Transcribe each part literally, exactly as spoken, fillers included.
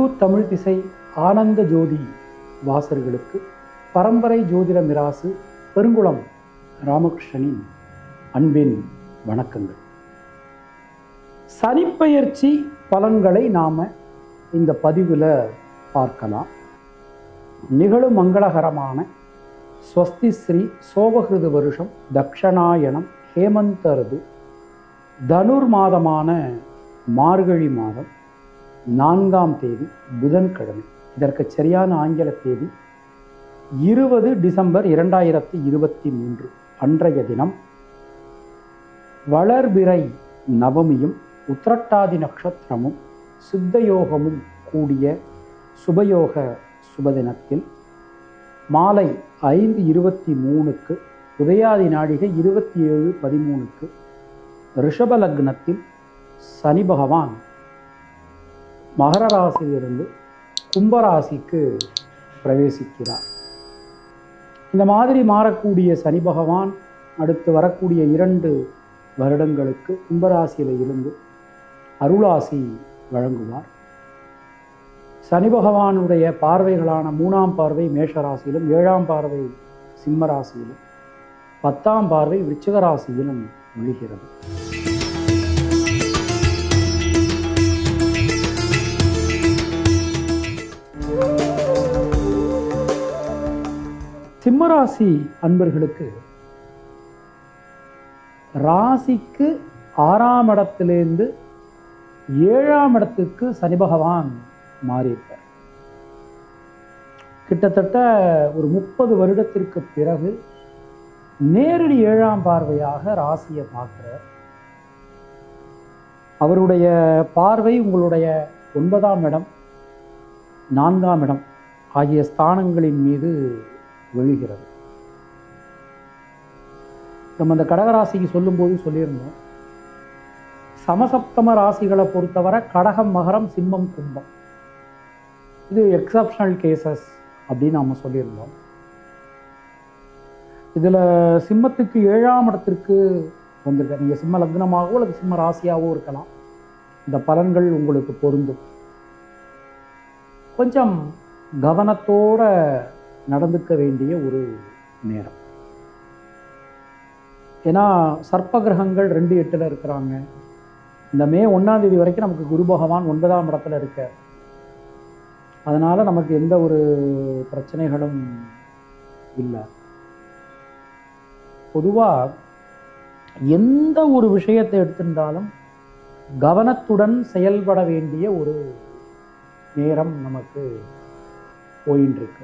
YouTube Tamil திசை ஆனந்த ஜோதி வாசகர்களுக்கு பரம்பரை ஜோதிட மிராசு பெருங்குளம் ராமகிருஷ்ணனின் அன்பின் வணக்கங்கள். சனிப்பெயர்ச்சி பலன்களை நாம் இந்த பதிவில் பார்க்கலாம். நிகழும் மங்களகரமான ஸ்வஸ்தி ஸ்ரீ சோபகிருது வருஷம் தக்ஷணாயனம் ஹேமந்த ருது தனுர் மாதமான மார்கழி மாதம் நான்காம் தேதி புதன்கிழமை. இதற்கு சரியான ஆங்கில தேதி இருபது டிசம்பர் இரண்டாயிரத்தி இருபத்தி மூன்று. அன்றைய தினம் வளர்பிறை நவமியும் உத்திரட்டாதி நட்சத்திரமும் சித்தயோகமும் கூடிய சுபயோக சுபதினத்தில் மாலை ஐந்து இருபத்தி மூணுக்கு உதயாதி நாழிகை இருபத்தி ஏழு பதிமூணுக்கு ரிஷப லக்னத்தில் சனி பகவான் மகர ராசியிலிருந்து கும்பராசிக்கு பிரவேசிக்கிறார். இந்த மாதிரி மாறக்கூடிய சனி பகவான் அடுத்து வரக்கூடிய இரண்டு வருடங்களுக்கு கும்பராசியில் இருந்து அருளாசி வழங்குவார். சனி பகவானுடைய பார்வைகளான மூணாம் பார்வை மேஷராசியிலும், ஏழாம் பார்வை சிம்ம ராசியிலும், பத்தாம் பார்வை விருச்சிக ராசியிலும் விழுகிறது. சிம்மராசி அன்பர்களுக்கு ராசிக்கு ஆறாம் இடத்திலிருந்து ஏழாம் இடத்துக்கு சனி பகவான் மாறியிருப்பார். கிட்டத்தட்ட ஒரு முப்பது வருடத்திற்கு பிறகு நேரடி ஏழாம் பார்வையாக ராசியை பார்க்கிறார். அவருடைய பார்வை உங்களுடைய ஒன்பதாம் இடம், நான்காம் இடம் ஆகிய ஸ்தானங்களின் மீது விழுகிறது. நம்ம அந்த கடகராசிக்கு சொல்லும்போது சொல்லியிருந்தோம், சமசப்தம ராசிகளை பொறுத்தவரை கடகம், மகரம், சிம்மம், கும்பம் இது எக்ஸப்ஷனல் கேசஸ் அப்படின்னு நம்ம சொல்லியிருந்தோம். இதில் சிம்மத்துக்கு ஏழாம் இடத்திற்கு வந்திருக்க, நீங்கள் சிம்ம லக்னமாகவோ அல்லது சிம்ம ராசியாகவோ இருக்கலாம். இந்த பலன்கள் உங்களுக்கு பொருந்தும். கொஞ்சம் கவனத்தோட நடந்துக்க வேண்டிய ஒரு நேரம். ஏன்னா சர்ப்ப கிரகங்கள் ரெண்டு எட்டில் இருக்கிறாங்க. இந்த மே ஒன்றாம் தேதி வரைக்கும் நமக்கு குரு பகவான் ஒன்பதாம் இடத்துல இருக்க, அதனால நமக்கு எந்த ஒரு பிரச்சனைகளும் இல்லை. பொதுவாக எந்த ஒரு விஷயத்தை எடுத்திருந்தாலும் கவனத்துடன் செயல்பட வேண்டிய ஒரு நேரம் நமக்கு போயின்னு இருக்கு.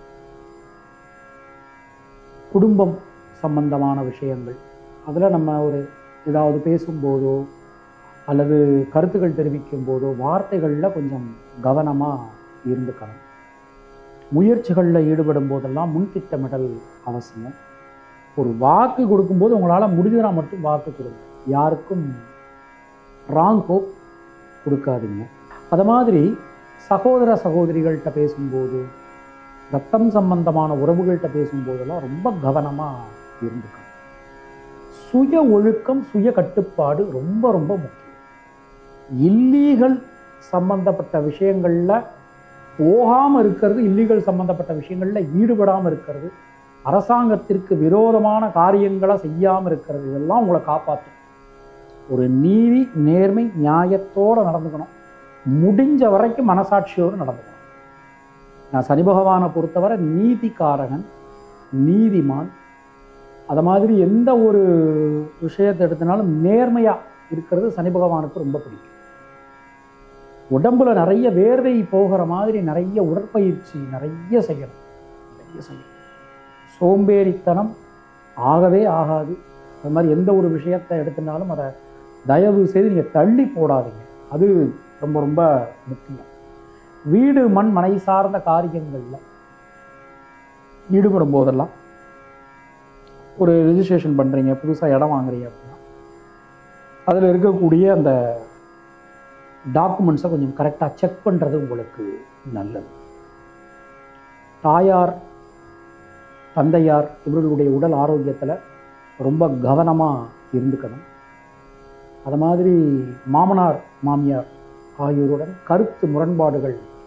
குடும்பம் சம்பந்தமான விஷயங்கள், அதில் நம்ம ஒரு ஏதாவது பேசும்போதோ அல்லது கருத்துக்கள் தெரிவிக்கும் போதோ வார்த்தைகளில் கொஞ்சம் கவனமாக இருந்துக்கணும். முயற்சிகளில் ஈடுபடும் போதெல்லாம் முன்திட்டமிடல் அவசியம். ஒரு வாக்கு கொடுக்கும்போது உங்களால் முடிஞ்சதா மட்டும் வாக்கு கொடுங்க, யாருக்கும் ராங் ஹோப் கொடுக்காதீங்க. அது மாதிரி சகோதர சகோதரிகள்கிட்ட பேசும்போது, ரத்தம் சம்பந்தமான உறவுகள்கிட்ட பேசும்போதெல்லாம் ரொம்ப கவனமாக இருந்துக்கணும். சுய ஒழுக்கம், சுய கட்டுப்பாடு ரொம்ப ரொம்ப முக்கியம். இல்லீகல் சம்பந்தப்பட்ட விஷயங்களில் போகாமல் இருக்கிறது, இல்லீகல் சம்பந்தப்பட்ட விஷயங்களில் ஈடுபடாமல் இருக்கிறது, அரசாங்கத்திற்கு விரோதமான காரியங்களை செய்யாமல் இருக்கிறது, இதெல்லாம் உங்களை காப்பாற்றும். ஒரு நீதி, நேர்மை, நியாயத்தோடு நடந்துக்கணும். முடிஞ்ச வரைக்கும் மனசாட்சியோடு நடந்துக்கணும். நான் சனி பகவானை பொறுத்தவரை நீதிக்காரகன், நீதிமான். அது மாதிரி எந்த ஒரு விஷயத்தை எடுத்தனாலும் நேர்மையாக இருக்கிறது சனி பகவானுக்கு ரொம்ப பிடிக்கும். உடம்புல நிறைய வேர்வை போகிற மாதிரி நிறைய உடற்பயிற்சி நிறைய செய்யணும், நிறைய செய்யணும். சோம்பேறித்தனம் ஆகவே ஆகாது. அது மாதிரி எந்த ஒரு விஷயத்தை எடுத்தினாலும் அதை தயவு செய்து நீங்கள் தள்ளி போடாதீங்க, அது ரொம்ப ரொம்ப முக்கியம். வீடு, மண், மனை சார்ந்த காரியங்களில் ஈடுபடும் போதெல்லாம், ஒரு ரிஜிஸ்ட்ரேஷன் பண்ணுறீங்க, புதுசாக இடம் வாங்குறீங்க அப்படின்னா அதில் இருக்கக்கூடிய அந்த டாக்குமெண்ட்ஸை கொஞ்சம் கரெக்டாக செக் பண்ணுறது உங்களுக்கு நல்லது. தாயார், தந்தையார் இவர்களுடைய உடல் ஆரோக்கியத்தில் ரொம்ப கவனமாக இருந்துக்கணும். அது மாதிரி மாமனார் மாமியார் ஆகியோருடன் கருத்து முரண்பாடுகள்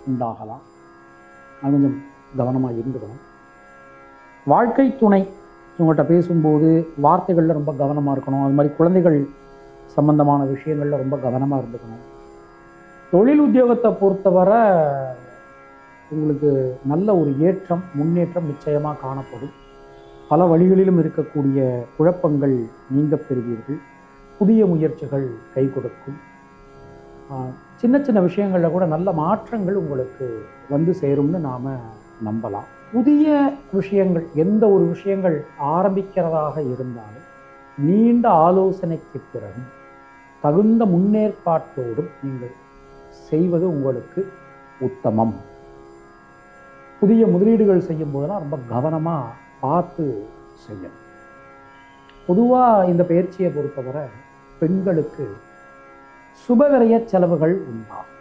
உண்டாகலாம். அது கொஞ்சம் கவனமாக இருந்துக்கணும். வாழ்க்கை துணை இவங்கள்ட்ட பேசும்போது வார்த்தைகளில் ரொம்ப கவனமாக இருக்கணும். அது மாதிரி குழந்தைகள் சம்பந்தமான விஷயங்களில் ரொம்ப கவனமாக இருந்துக்கணும். தொழில் உத்தியோகத்தை பொறுத்தவரை உங்களுக்கு நல்ல ஒரு ஏற்றம், முன்னேற்றம் நிச்சயமாக காணப்படும். பல வழிகளிலும் இருக்கக்கூடிய குழப்பங்கள் நீங்க பெறுவீர்கள். புதிய முயற்சிகள் கை கொடுக்கும். சின்ன சின்ன விஷயங்களில் கூட நல்ல மாற்றங்கள் உங்களுக்கு வந்து சேரும்னு நாம் நம்பலாம். புதிய விஷயங்கள், எந்த ஒரு விஷயங்கள் ஆரம்பிக்கிறதாக இருந்தாலும் நீண்ட ஆலோசனைக்கு பிறகு தகுந்த முன்னேற்பாட்டோடும் நீங்கள் செய்வது உங்களுக்கு உத்தமம். புதிய முதலீடுகள் செய்யும் போதெல்லாம் ரொம்ப கவனமாக பார்த்து செய்யணும். பொதுவாக இந்த பயிற்சியை பொறுத்தவரை பெண்களுக்கு சுபவிரய செலவுகள் உண்டாகும்.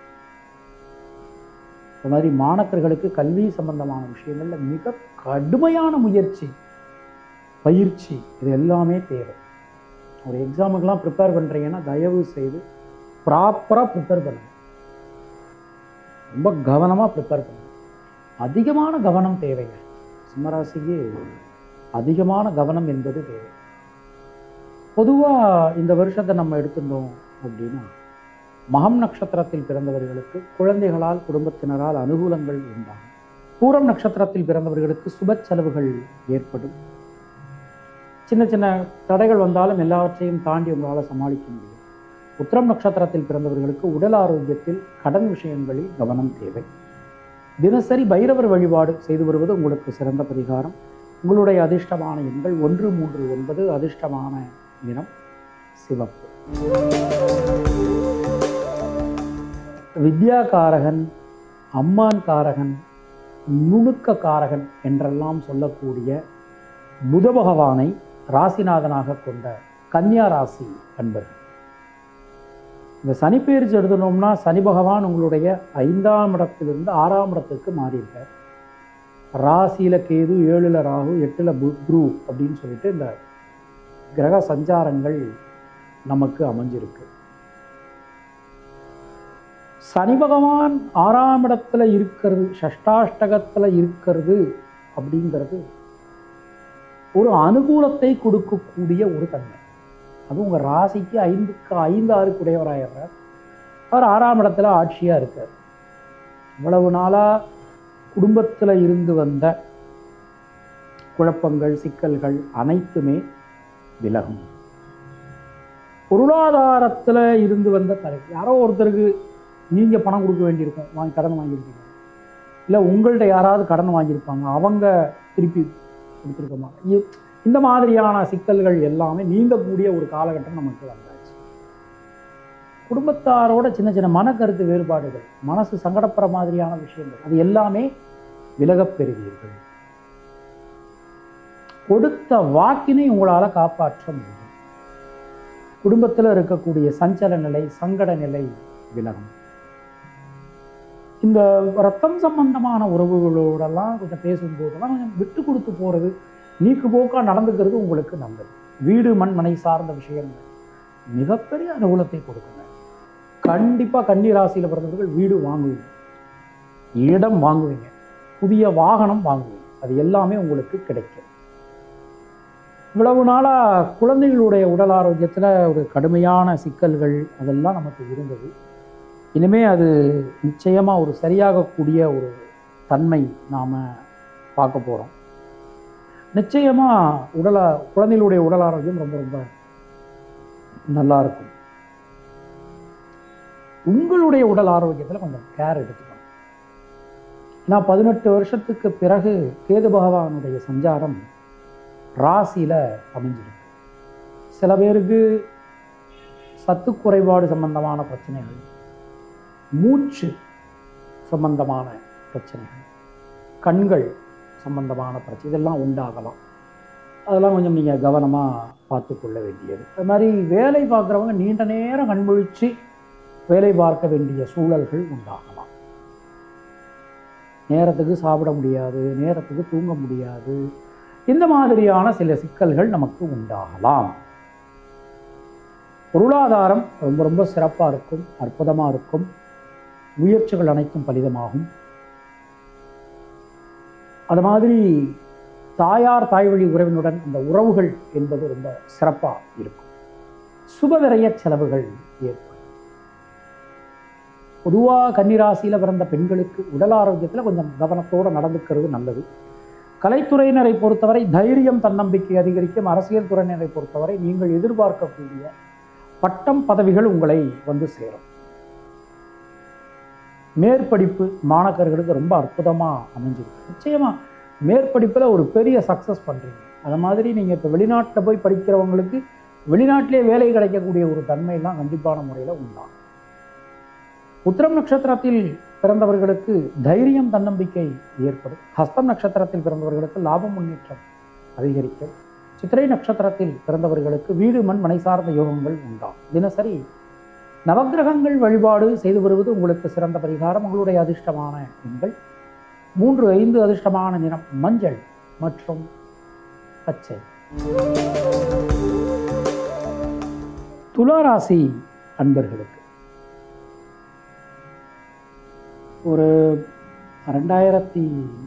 இந்த மாதிரி மாணவர்களுக்கு கல்வி சம்பந்தமான விஷயங்களில் மிக கடுமையான முயற்சி, பயிற்சி, இது எல்லாமே தேவை. ஒரு எக்ஸாமுக்கெல்லாம் ப்ரிப்பேர் பண்ணுறீங்கன்னா தயவு செய்து ப்ராப்பராக ப்ரிப்பேர் பண்ணுங்க. ரொம்ப கவனமாக ப்ரிப்பேர் பண்ணுங்க. அதிகமான கவனம் தேவைங்க. சிம்மராசிக்கு அதிகமான கவனம் என்பது தேவை. பொதுவாக இந்த வருஷத்தை நம்ம எடுத்துட்டோம் அப்படின்னா, மகம் நட்சத்திரத்தில் பிறந்தவர்களுக்கு குழந்தைகளால், குடும்பத்தினரால் அனுகூலங்கள் உண்டாகும். பூரம் நட்சத்திரத்தில் பிறந்தவர்களுக்கு சுப செலவுகள் ஏற்படும். சின்ன சின்ன தடைகள் வந்தாலும் எல்லாவற்றையும் தாண்டி உங்களால் சமாளிக்க முடியும். உத்திரம் நட்சத்திரத்தில் பிறந்தவர்களுக்கு உடல் ஆரோக்கியத்தில், கடன் விஷயங்களில் கவனம் தேவை. தினசரி பைரவர் வழிபாடு செய்து வருவது உங்களுக்கு சிறந்த பரிகாரம். உங்களுடைய அதிர்ஷ்டமான எண்கள் ஒன்று மூன்று ஒன்பது. அதிர்ஷ்டமான நிறம் சிவப்பு. வித்யாகாரகன், அம்மான் காரகன், நுணுக்க காரகன் என்றெல்லாம் சொல்லக்கூடிய புத பகவானை ராசிநாதனாக கொண்ட கன்னியா ராசி அன்பர்கள், இந்த சனி பெயர்ச்சி எடுத்துனோம்னா சனி பகவான் உங்களுடைய ஐந்தாம் இடத்திலிருந்து ஆறாம் இடத்துக்கு மாறியிருக்கார். ராசியில கேது, ஏழுல ராகு, எட்டுல குரு அப்படின்னு சொல்லிட்டு இந்த கிரக சஞ்சாரங்கள் நமக்கு அமைஞ்சிருக்கு. சனி பகவான் ஆறாம் இடத்துல இருக்கிறது, ஷஷ்டாஷ்டகத்துல இருக்கிறது அப்படிங்கிறது ஒரு அனுகூலத்தை கொடுக்கக்கூடிய ஒரு தன்மை. அது உங்கள் ராசிக்கு ஐந்துக்கு ஐந்து ஆறுக்கு உடையவராயிடுறார். அவர் ஆறாம் இடத்துல ஆட்சியாக இருக்கார். இவ்வளவு நாளாக குடும்பத்தில் இருந்து வந்த குழப்பங்கள், சிக்கல்கள் அனைத்துமே விலகும். பொருளாதாரத்தில் இருந்து வந்த தலை, யாரோ ஒருத்தருக்கு நீங்கள் பணம் கொடுக்க வேண்டியிருக்கும், வாங்கி கடன் வாங்கியிருப்பீங்க. இல்லை உங்கள்கிட்ட யாராவது கடன் வாங்கியிருப்பாங்க, அவங்க திருப்பி கொடுத்துருக்கோமா. இந்த மாதிரியான சிக்கல்கள் எல்லாமே நீங்கக்கூடிய ஒரு காலகட்டம் நமக்கு வந்தாச்சு. குடும்பத்தாரோட சின்ன சின்ன மனக்கருத்து வேறுபாடுகள், மனசு சங்கடப்படுற மாதிரியான விஷயங்கள், அது எல்லாமே விலகப் பெறுவீர்கள். கொடுத்த வாக்கினை உங்களால் காப்பாற்ற முடியும். குடும்பத்தில் இருக்கக்கூடிய சஞ்சல நிலை, சங்கட நிலை விலகும். இந்த ரத்தம் சம்பந்தமான உறவுகளோடெல்லாம் கொஞ்சம் பேசும்போதெல்லாம் கொஞ்சம் விட்டு கொடுத்து போகிறது, நீக்கு போக்காக நடந்துக்கிறது உங்களுக்கு நல்லது. வீடு மண் மனை சார்ந்த விஷயங்கள் மிகப்பெரிய அனுகூலத்தை கொடுக்குங்க. கண்டிப்பாக கன்னி ராசியில் பிறந்தவர்கள் வீடு வாங்குவீங்க, இடம் வாங்குவீங்க, புதிய வாகனம் வாங்குவீங்க. அது எல்லாமே உங்களுக்கு கிடைக்கும். இவ்வளவு நாளாக குழந்தைகளுடைய உடல் ஆரோக்கியத்தில் ஒரு கடுமையான சிக்கல்கள் அதெல்லாம் நமக்கு இருந்தது. இனிமே அது நிச்சயமாக ஒரு சரியாகக்கூடிய ஒரு தன்மை நாம் பார்க்க போகிறோம். நிச்சயமாக உடல குழந்தைகளுடைய உடல் ஆரோக்கியம் ரொம்ப ரொம்ப நல்லா இருக்கும். உங்களுடைய உடல் ஆரோக்கியத்தில் கொஞ்சம் கேர் எடுத்துக்கணும். ஏன்னா பதினெட்டு வருஷத்துக்கு பிறகு கேது பகவானுடைய சஞ்சாரம் ராசியில் அமைஞ்சிருக்கு. சில பேருக்கு சத்து குறைபாடு சம்பந்தமான பிரச்சனைகள், மூச்சு சம்பந்தமான பிரச்சனைகள், கண்கள் சம்பந்தமான பிரச்சனை இதெல்லாம் உண்டாகலாம். அதெல்லாம் கொஞ்சம் நீங்கள் கவனமாக பார்த்து கொள்ள வேண்டியது. அது மாதிரி வேலை பார்க்குறவங்க நீண்ட நேரம் கண்முழிச்சு வேலை பார்க்க வேண்டிய சூழல்கள் உண்டாகலாம். நேரத்துக்கு சாப்பிட முடியாது, நேரத்துக்கு தூங்க முடியாது. இந்த மாதிரியான சில சிக்கல்கள் நமக்கு உண்டாகலாம். பொருளாதாரம் ரொம்ப ரொம்ப சிறப்பாக இருக்கும், அற்புதமாக இருக்கும். முயற்சிகள் அனைத்தும் பலிதமாகும். அது மாதிரி தாயார் தாய் வழி உறவினுடன் அந்த உறவுகள் என்பது ரொம்ப சிறப்பாக இருக்கும். சுபவிரய செலவுகள் ஏற்படும். பொதுவாக கன்னிராசியில் பிறந்த பெண்களுக்கு உடல் ஆரோக்கியத்தில் கொஞ்சம் கவனத்தோடு நடந்துக்கிறது நல்லது. கலைத்துறையினரை பொறுத்தவரை தைரியம் தன்னம்பிக்கை அதிகரிக்கும். அரசியல் துறையினரை பொறுத்தவரை நீங்கள் எதிர்பார்க்கக்கூடிய பட்டம் பதவிகள் உங்களை வந்து சேரும். மேற்படிப்பு மாணவர்களுக்கு ரொம்ப அற்புதமாக அமைஞ்சிருக்கு. நிச்சயமாக மேற்படிப்பில் ஒரு பெரிய சக்ஸஸ் பண்ணுறீங்க. அது மாதிரி நீங்கள் இப்போ வெளிநாட்டில் போய் படிக்கிறவங்களுக்கு வெளிநாட்டிலே வேலை கிடைக்கக்கூடிய ஒரு தன்மையெல்லாம் கண்டிப்பான முறையில் உண்டாகும். உத்திரம் நட்சத்திரத்தில் பிறந்தவர்களுக்கு தைரியம் தன்னம்பிக்கை ஏற்படும். ஹஸ்தம் நட்சத்திரத்தில் பிறந்தவர்களுக்கு லாபம் முன்னேற்றம் அதிகரிக்கும். சித்திரை நட்சத்திரத்தில் பிறந்தவர்களுக்கு வீடு மண் மனை சார்ந்த யோகங்கள் உண்டாகும். தினசரி நவக்கிரகங்கள் வழிபாடு செய்து வருவது உங்களுக்கு சிறந்த பரிகாரம். உங்களுடைய அதிர்ஷ்டமான எண்கள் மூன்று, ஐந்து. அதிர்ஷ்டமான நிறம் மஞ்சள் மற்றும் பச்சை. துளாராசி அன்பர்களுக்கு ஒரு ரெண்டாயிரத்தி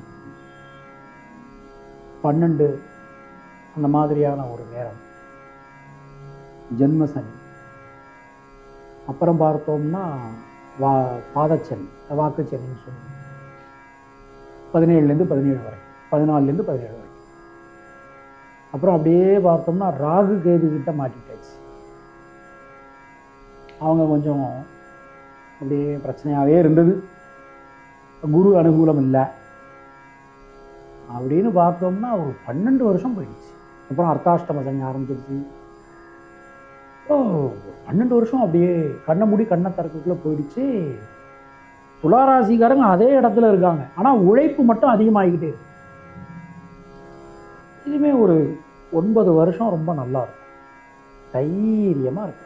பன்னெண்டு அந்த மாதிரியான ஒரு நேரம் ஜென்மசனி. அப்புறம் பார்த்தோம்னா வா பாதச்சனி, வாக்குச்சனின்னு சொல்லுவோம். பதினேழுலேருந்து பதினேழு வரை, பதினாலுலேருந்து பதினேழு வரை. அப்புறம் அப்படியே பார்த்தோம்னா ராகு கேது கிட்ட மாட்டிட்டாச்சு. அவங்க கொஞ்சம் அப்படியே பிரச்சனையாகவே இருந்தது. குரு அனுகூலம் இல்லை அப்படின்னு பார்த்தோம்னா ஒரு பன்னெண்டு வருஷம் போயிடுச்சு. அப்புறம் அர்த்தாஷ்டம சனி ஆரம்பிச்சிருச்சு. ஓ பன்னெண்டு வருஷம் அப்படியே கண்ணை மூடி கண்ணை திறக்கக்குள்ள போயிடுச்சு. துளாராசிக்காரங்க அதே இடத்துல இருக்காங்க, ஆனால் உழைப்பு மட்டும் அதிகமாகிக்கிட்டே இருக்கு. இதுவுமே ஒரு ஒன்பது வருஷம் ரொம்ப நல்லா இருக்கும், தைரியமாக இருக்கு.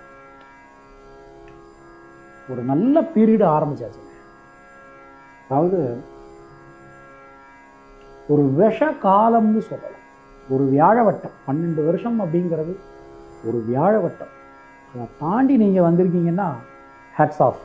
ஒரு நல்ல பீரியடு ஆரம்பிச்சாச்சு. அதாவது ஒரு விஷ காலம்னு சொல்லலாம். ஒரு வியாழவட்டம் பன்னெண்டு வருஷம் அப்படிங்கிறது ஒரு வியாழவட்டம். அதை தாண்டி நீங்கள் வந்திருக்கீங்கன்னா ஹேட்ஸ் ஆஃப்.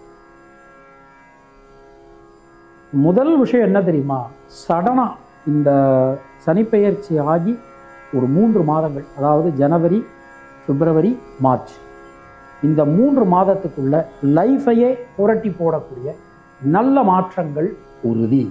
முதல் விஷயம் என்ன தெரியுமா? சடனா இந்த சனிப்பெயர்ச்சி ஆகி ஒரு மூன்று மாதங்கள், அதாவது ஜனவரி, பிப்ரவரி, மார்ச், இந்த மூன்று மாதத்துக்குள்ள லைஃபையே புரட்டி போடக்கூடிய நல்ல மாற்றங்கள் உறுதி.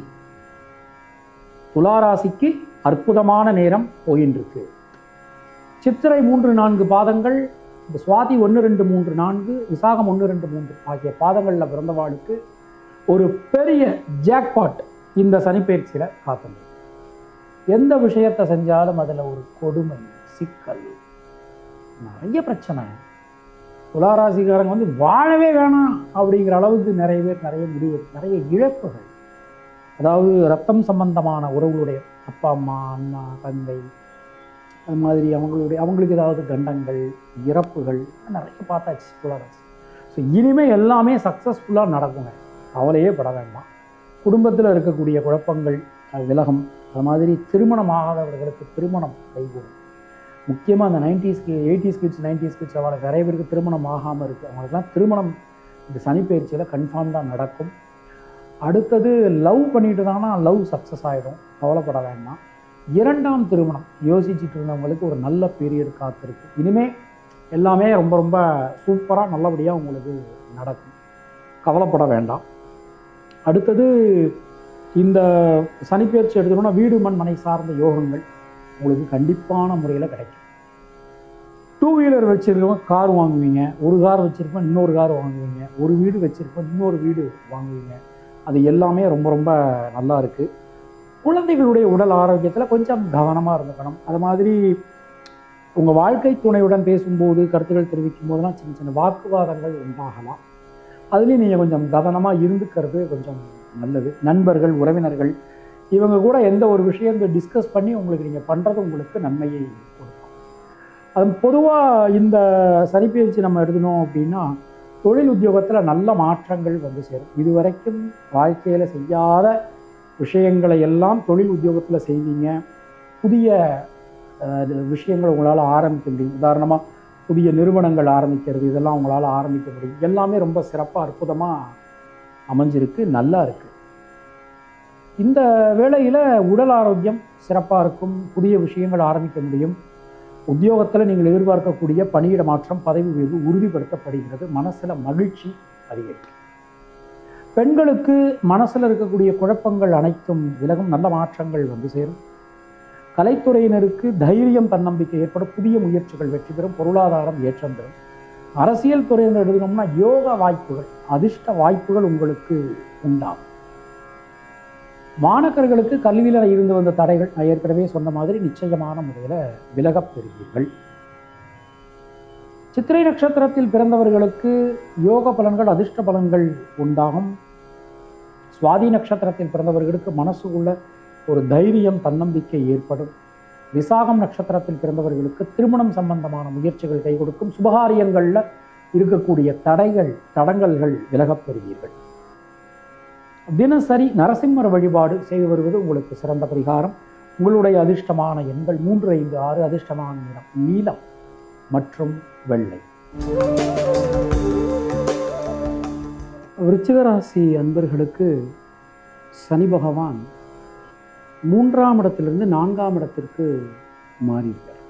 துளாராசிக்கு அற்புதமான நேரம் போயின்னு இருக்கு. சித்திரை மூன்று நான்கு பாதங்கள், இந்த சுவாதி ஒன்று ரெண்டு மூன்று நான்கு, விசாகம் ஒன்று ரெண்டு மூன்று ஆகிய பாதங்களில் பிறந்தவாளுக்கு ஒரு பெரிய ஜாக்பாட் இந்த சனிப்பெயர்ச்சியில் காத்துள்ளது. எந்த விஷயத்தை செஞ்சாலும் அதில் ஒரு கொடுமை, சிக்கல், நிறைய பிரச்சனை. துளாராசிக்காரங்க வந்து வாழவே வேணாம் அப்படிங்கிற அளவுக்கு நிறைய பேர் நிறைய முடிவு, நிறைய இழப்புகள். அதாவது ரத்தம் சம்பந்தமான உறவுகளுடைய அப்பா அம்மா, அண்ணா, தங்கை, அது மாதிரி அவங்களுடைய அவங்களுக்கு ஏதாவது கண்டங்கள், இறப்புகள் நிறைய பார்த்தாச்சு துளாராசி. ஸோ இனிமேல் எல்லாமே சக்ஸஸ்ஃபுல்லாக நடக்குங்க, கவலையே பட வேண்டாம். குடும்பத்தில் இருக்கக்கூடிய குழப்பங்கள் விலகும். அது மாதிரி திருமணம் ஆகாதவர்களுக்கு திருமணம் கைகூடும். முக்கியமாக அந்த nineties eighties kids nineties kids அவளை நிறைய பேருக்கு திருமணம் ஆகாமல் இருக்குது. அவங்களுக்குலாம் திருமணம் இந்த சனிப்பெயர்ச்சியில் கன்ஃபார்ம் தான் நடக்கும். அடுத்தது லவ் பண்ணிட்டு தானா லவ் சக்ஸஸ் ஆகிடும், கவலைப்பட வேண்டாம். இரண்டாம் திருமணம் யோசிச்சுட்டு இருந்தவங்களுக்கு ஒரு நல்ல பீரியட் காத்திருக்கு. இனிமேல் எல்லாமே ரொம்ப ரொம்ப சூப்பராக நல்லபடியாக உங்களுக்கு நடக்கும், கவலைப்பட வேண்டாம். அடுத்தது இந்த சனிப்பெயர்ச்சி எடுத்துக்கணும்னா வீடு மண் மனை சார்ந்த யோகங்கள் உங்களுக்கு கண்டிப்பான முறையில் கிடைக்கும். டூ வீலர் வச்சுருக்கவங்க கார் வாங்குவீங்க, ஒரு கார் வச்சுருப்போம் இன்னொரு கார் வாங்குவீங்க, ஒரு வீடு வச்சுருப்போம் இன்னொரு வீடு வாங்குவீங்க. அது எல்லாமே ரொம்ப ரொம்ப நல்லா இருக்குது. குழந்தைகளுடைய உடல் ஆரோக்கியத்தில் கொஞ்சம் கவனமாக இருந்துக்கணும். அது மாதிரி உங்கள் வாழ்க்கை துணையுடன் பேசும்போது, கருத்துக்கள் தெரிவிக்கும் போதெல்லாம் சின்ன சின்ன வாக்குவாதங்கள் உண்டாகலாம். அதுலேயும் நீங்கள் கொஞ்சம் கவனமாக இருந்துக்கிறது கொஞ்சம் நல்லது. நண்பர்கள், உறவினர்கள் இவங்க கூட எந்த ஒரு விஷயத்தை டிஸ்கஸ் பண்ணி உங்களுக்கு நீங்கள் பண்ணுறது உங்களுக்கு நன்மையை கொடுக்கும். அது பொதுவாக இந்த சனிப்பெயர்ச்சி நம்ம எடுக்கணும் அப்படின்னா தொழில் உத்தியோகத்தில் நல்ல மாற்றங்கள் வந்து சேரும். இதுவரைக்கும் வாழ்க்கையில் செய்யாத விஷயங்களை எல்லாம் தொழில் உத்தியோகத்தில் செய்வீங்க. புதிய விஷயங்கள் உங்களால் ஆரம்பிக்க முடியும். உதாரணமாக புதிய நிறுவனங்கள் ஆரம்பிக்கிறது, இதெல்லாம் உங்களால் ஆரம்பிக்க முடியும். எல்லாமே ரொம்ப சிறப்பாக அற்புதமாக அமைஞ்சிருக்கு, நல்லா இருக்கு. இந்த வேளையில் உடல் ஆரோக்கியம் சிறப்பாக இருக்கும். புதிய விஷயங்கள் ஆரம்பிக்க முடியும். உத்தியோகத்தில் நீங்கள் எதிர்பார்க்கக்கூடிய பணியிட மாற்றம், பதவி உயர்வு உறுதிப்படுத்தப்படுகிறது. மனசில் மகிழ்ச்சி அதிகரிக்கும். பெண்களுக்கு மனசில் இருக்கக்கூடிய குழப்பங்கள் அனைத்தும் விலகும். நல்ல மாற்றங்கள் வந்து சேரும். கலைத்துறையினருக்கு தைரியம், தன்னம்பிக்கை ஏற்படும். புதிய முயற்சிகள் வெற்றி பெறும். பொருளாதாரம் ஏற்றம் பெறும். அரசியல் துறையினர் எழுதினோம்னா யோக வாய்ப்புகள், அதிர்ஷ்ட வாய்ப்புகள் உங்களுக்கு உண்டாகும். மாணவர்களுக்கு கல்வியில் இருந்து வந்த தடைகள் நான் ஏற்கனவே சொன்ன மாதிரி நிச்சயமான முறையில் விலகப் பெறுவீர்கள். சித்திரை நட்சத்திரத்தில் பிறந்தவர்களுக்கு யோக பலன்கள், அதிர்ஷ்ட பலன்கள் உண்டாகும். சுவாதி நட்சத்திரத்தில் பிறந்தவர்களுக்கு மனசுக்குள்ள ஒரு தைரியம், தன்னம்பிக்கை ஏற்படும். விசாகம் நட்சத்திரத்தில் பிறந்தவர்களுக்கு திருமணம் சம்பந்தமான முயற்சிகள் கை கொடுக்கும். சுபகாரியங்களில் இருக்கக்கூடிய தடைகள், தடங்கல்கள் விலகப் பெறுவீர்கள். தினசரி நரசிம்மர் வழிபாடு செய்து வருவது உங்களுக்கு சிறந்த பரிகாரம். உங்களுடைய அதிர்ஷ்டமான எண்கள் மூன்று, ஐந்து, ஆறு. அதிர்ஷ்டமான நிறம் நீலம் மற்றும் வெள்ளை. விருச்சிக ராசி அன்பர்களுக்கு சனி பகவான் மூன்றாம் இடத்திலிருந்து நான்காம் இடத்திற்கு மாறியிருக்கார்.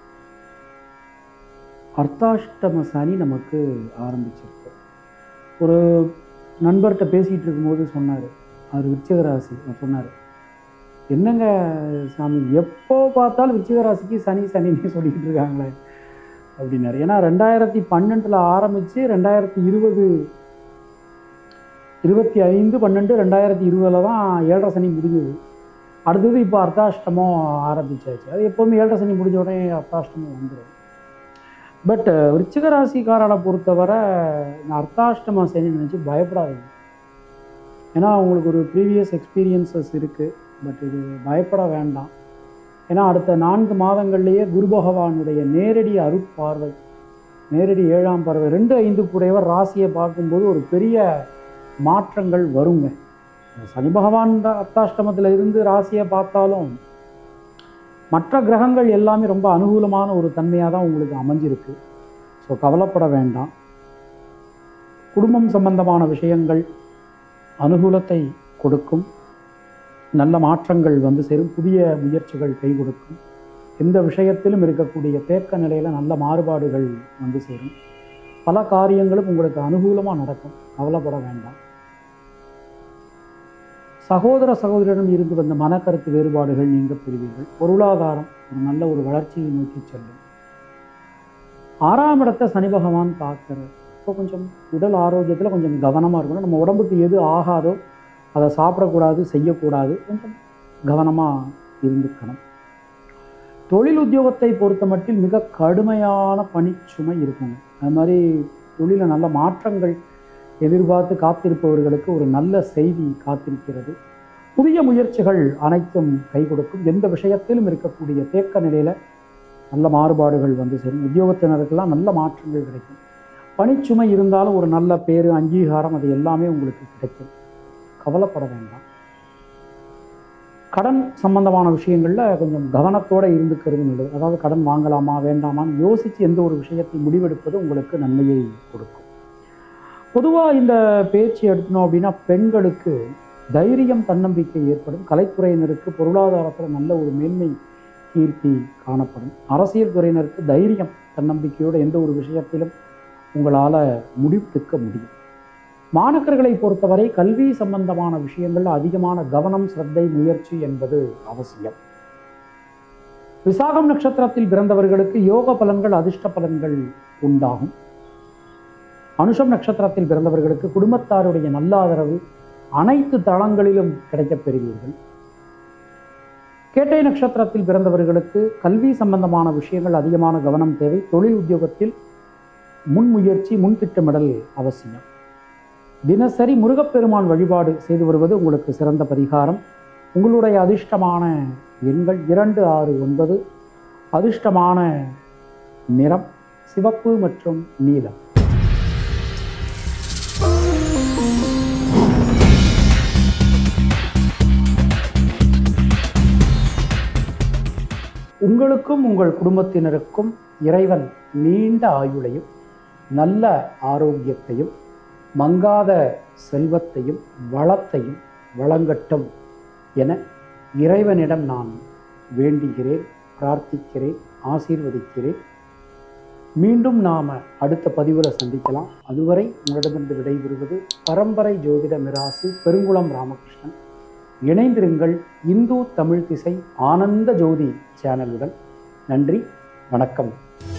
அர்த்தாஷ்டம சனி நமக்கு ஆரம்பிச்சிருக்கு. ஒரு நண்பர்கிட்ட பேசிகிட்டு இருக்கும்போது சொன்னார், அவர் விருச்சிக ராசி. சொன்னார், என்னங்க சாமி எப்போ பார்த்தாலும் விருச்சிக ராசிக்கு சனி சனின்னு சொல்லிக்கிட்டு இருக்காங்களே அப்படின்னாரு. ஏன்னா ரெண்டாயிரத்தி பன்னெண்டில் ஆரம்பித்து ரெண்டாயிரத்தி இருபது இருபத்தி ஐந்து பன்னெண்டு ரெண்டாயிரத்தி இருபதில் தான் ஏழரை சனி முடிஞ்சது. அடுத்தது இப்போ அர்த்தாஷ்டமம் ஆரம்பிச்சாச்சு. அது எப்போவுமே ஏழரை சனி முடிஞ்ச உடனே அர்த்தாஷ்டமம் வந்துடும். பட் விருச்சிக ராசிக்காரனை பொறுத்தவரை நான் அர்த்தாஷ்டம சனி நினச்சி பயப்படாதீங்க. ஏன்னா அவங்களுக்கு ஒரு ப்ரீவியஸ் எக்ஸ்பீரியன்சஸ் இருக்குது. பட் இது பயப்பட வேண்டாம். ஏன்னா அடுத்த நான்கு மாதங்கள்லேயே குரு பகவானுடைய நேரடி அருட்பார்வை, நேரடி ஏழாம் பார்வை, ரெண்டு ஐந்து கூடையவர் ராசியை பார்க்கும்போது ஒரு பெரிய மாற்றங்கள் வருங்க. சனி பகவான் அர்த்தாஷ்டமத்தில் இருந்து ராசியை பார்த்தாலும் மற்ற கிரகங்கள் எல்லாமே ரொம்ப அனுகூலமான ஒரு தன்மையாக தான் உங்களுக்கு அமைஞ்சிருக்கு. ஸோ கவலைப்பட வேண்டாம். குடும்பம் சம்பந்தமான விஷயங்கள் அனுகூலத்தை கொடுக்கும். நல்ல மாற்றங்கள் வந்து சேரும். புதிய முயற்சிகள் கை கொடுக்கும். எந்த விஷயத்திலும் இருக்கக்கூடிய தேக்க நிலையில் நல்ல மாறுபாடுகள் வந்து சேரும். பல காரியங்களும் உங்களுக்கு அனுகூலமாக நடக்கும். கவலைப்பட வேண்டாம். சகோதர சகோதரிடம் இருந்து வந்த மனக்கருத்து வேறுபாடுகள் நீங்க பெறுவீர்கள். பொருளாதாரம் ஒரு நல்ல ஒரு வளர்ச்சியை நோக்கி செல்லும். ஆறாம் இடத்தை சனி பகவான் பார்க்கிறார். இப்போ கொஞ்சம் உடல் ஆரோக்கியத்தில் கொஞ்சம் கவனமாக இருக்கணும். நம்ம உடம்புக்கு எது ஆகாதோ அதை சாப்பிடக்கூடாது, செய்யக்கூடாது. கொஞ்சம் கவனமாக இருந்துக்கணும். தொழில் உத்தியோகத்தை பொறுத்த மட்டில் மிக கடுமையான பணிச்சுமை இருக்குங்க. அது மாதிரி தொழிலில் நல்ல மாற்றங்கள் எதிர்பார்த்து காத்திருப்பவர்களுக்கு ஒரு நல்ல செய்தி காத்திருக்கிறது. புதிய முயற்சிகள் அனைத்தும் கை கொடுக்கும். எந்த விஷயத்திலும் இருக்கக்கூடிய தேக்க நிலையில் நல்ல மாறுபாடுகள் வந்து சேரும். உத்தியோகத்தினருக்கெல்லாம் நல்ல மாற்றங்கள் கிடைக்கும். பணிச்சுமை இருந்தாலும் ஒரு நல்ல பேரு, அங்கீகாரம் அது எல்லாமே உங்களுக்கு கிடைக்கும். கவலைப்பட வேண்டாம். கடன் சம்பந்தமான விஷயங்களில் கொஞ்சம் கவனத்தோடு இருந்துக்கிறது நல்லது. அதாவது கடன் வாங்கலாமா வேண்டாமான்னு யோசித்து எந்த ஒரு விஷயத்தை முடிவெடுப்பது உங்களுக்கு நன்மையை கொடுக்கும். பொதுவாக இந்த பேச்சு எடுக்கணும் அப்படின்னா பெண்களுக்கு தைரியம், தன்னம்பிக்கை ஏற்படும். கலைத்துறையினருக்கு பொருளாதாரத்தில் நல்ல ஒரு மேன்மை, கீர்த்தி காணப்படும். அரசியல் துறையினருக்கு தைரியம், தன்னம்பிக்கையோடு எந்த ஒரு விஷயத்திலும் உங்களால் முடிவெடுக்க முடியும். மாணவர்களை பொறுத்தவரை கல்வி சம்பந்தமான விஷயங்கள் அதிகமான கவனம், சிரத்தை, முயற்சி என்பது அவசியம். விசாகம் நட்சத்திரத்தில் பிறந்தவர்களுக்கு யோக பலன்கள், அதிர்ஷ்ட பலன்கள் உண்டாகும். அனுஷம் நட்சத்திரத்தில் பிறந்தவர்களுக்கு குடும்பத்தாருடைய நல்ல ஆதரவு அனைத்து தளங்களிலும் கிடைக்கப் பெறுவீர்கள். கேட்டை நட்சத்திரத்தில் பிறந்தவர்களுக்கு கல்வி சம்பந்தமான விஷயங்கள் அதிகமான கவனம் தேவை. தொழில் உத்தியோகத்தில் முன்முயற்சி, முன் திட்டமிடல் அவசியம். தினசரி முருகப்பெருமான் வழிபாடு செய்து வருவது உங்களுக்கு சிறந்த பரிகாரம். உங்களுடைய அதிர்ஷ்டமான எண்கள் இரண்டு, ஆறு, ஒன்பது. அதிர்ஷ்டமான நிறம் சிவப்பு மற்றும் நீலம். உங்களுக்கும் உங்கள் குடும்பத்தினருக்கும் இறைவன் நீண்ட ஆயுளையும் நல்ல ஆரோக்கியத்தையும் மங்காத செல்வத்தையும் வளத்தையும் வழங்கட்டும் என இறைவனிடம் நான் வேண்டுகிறேன், பிரார்த்திக்கிறேன், ஆசீர்வதிக்கிறேன். மீண்டும் நாம் அடுத்த பதிவில் சந்திக்கலாம். அதுவரை உங்களிடமிருந்து விடைபெறுவது பரம்பரை ஜோதிட மிராசு பெருங்குளம் ராமகிருஷ்ணன். இணைந்திருங்கள் இந்து தமிழ் திசை ஆனந்த ஜோதி சேனலுடன். நன்றி, வணக்கம்.